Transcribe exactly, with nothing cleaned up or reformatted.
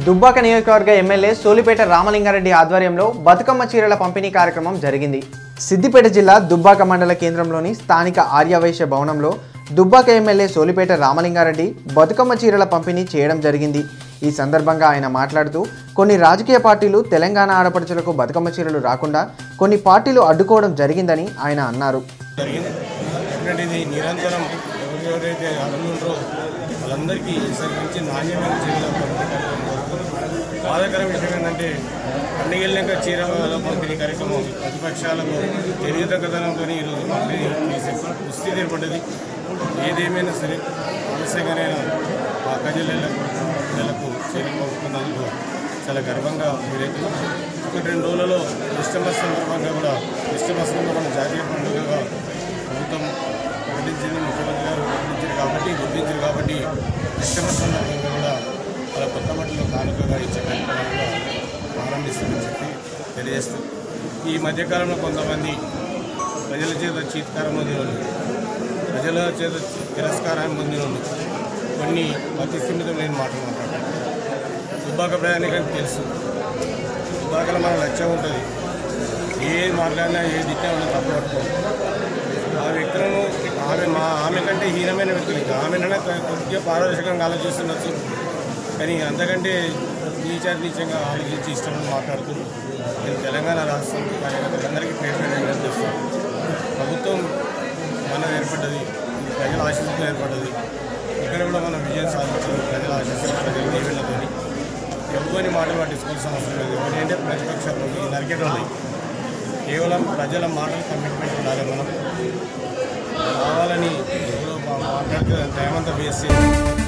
దుబ్బాక నియోజకవర్గ ఎమ్మెల్యే సోలిపేట రామలింగారెడ్డి ఆధ్వర్యంలో బతుకమ్మ చీరల పంపిణీ కార్యక్రమం జరిగింది. సిద్దిపేట జిల్లా దుబ్బాక మండల కేంద్రంలోని స్థానిక ఆర్యవైశ్య భవనంలో దుబ్బాక ఎమ్మెల్యే సోలిపేట రామలింగారెడ్డి బతుకమ్మ చీరల పంపిణీ చేయడం జరిగింది. ఈ సందర్భంగా ఆయన మాట్లాడుతూ కొన్ని రాజకీయ పార్టీలు తెలంగాణ ఆడపడుచులకు బతుకమ్మ చీరలు రాకుండా కొన్ని పార్టీలు అడ్డుకోవడం జరిగిందని ఆయన అన్నారు. వాళ్ళందరికీ సరిగ్గించి నాణ్యమైన చీరల బాధాకరం విషయం ఏంటంటే పండుగలక చీరల పంపిణీ కార్యక్రమం ప్రతిపక్షాలకు తెలియదగ్గదనంతో ఈరోజు పంపిణీ చేసే దుస్థితి ఏర్పడ్డది. ఏదేమైనా సరే ఆలస్యంగానైనా మా ప్రజలకు ప్రజలకు చీరలు పంపుతున్నందుకు చాలా గర్వంగా ఫీలవుతున్నాం. ఒకటి రెండు రోజులలో క్రిస్టమస్ సందర్భంగా కూడా క్రిస్టమస్ మన జాతీయ పండుగగా ప్రభుత్వం ప్రకటించింది, ముఖ్యమంత్రి గారు ప్రకటించారు కాబట్టి గుర్తించారు కాబట్టి క్రిస్టమస్ సందర్భంగా కూడా వాళ్ళ కొత్త బట్టలు కానుకగా ఇచ్చే కార్యక్రమాలు కూడా ప్రారంభిస్తుందని చెప్పి తెలియజేస్తాం. ఈ మధ్యకాలంలో కొంతమంది ప్రజల చేత చీత్కారం పొందిన వాళ్ళు, ప్రజల చేత తిరస్కారాన్ని పొందిన వాళ్ళు కొన్ని అతి స్థిమితం లేని మాటలు మాట్లాడతారు. దుబ్బాక ప్రయాణికానికి తెలుసు, దుబ్బాకలో మన లక్ష్యం ఉంటుంది. ఏ మాట్లాడినా ఏ దిట్టే ఉన్నా తప్పు పట్టుకోవాలి. ఆ వ్యక్తులను ఆమె మా ఆమె కంటే హీనమైన వ్యక్తులు ఇంకా ఆమెనైనా కొద్దిగా పారదర్శకంగా ఆలోచిస్తుండొచ్చు, కానీ అంతకంటే నీచారి నీచంగా ఆలోచించి ఇష్టమని మాట్లాడుతున్నారు. నేను తెలంగాణ రాష్ట్రం కార్యకర్తలందరికీ పేరు పేరు చేస్తాను. ప్రభుత్వం మనం ఏర్పడ్డది, ప్రజల ఆశీస్సుతో ఏర్పడ్డది. ఇక్కడ కూడా మనం విజయం సాధించాలి. ప్రజల ఆశీస్సులు ప్రజల దీవెనలతో ఎవరిని మాటలు పట్టించుకోవాల్సిన అవసరం లేదు. ఎందుకంటే ప్రతిపక్షాలు ఈ నరికేటోళ్ళు కేవలం ప్రజల మాటలు కమిట్మెంట్ ఉండాలి. మనం కావాలని మాట్లాడితే టైం అంతా వేస్ట్ చేయాలి.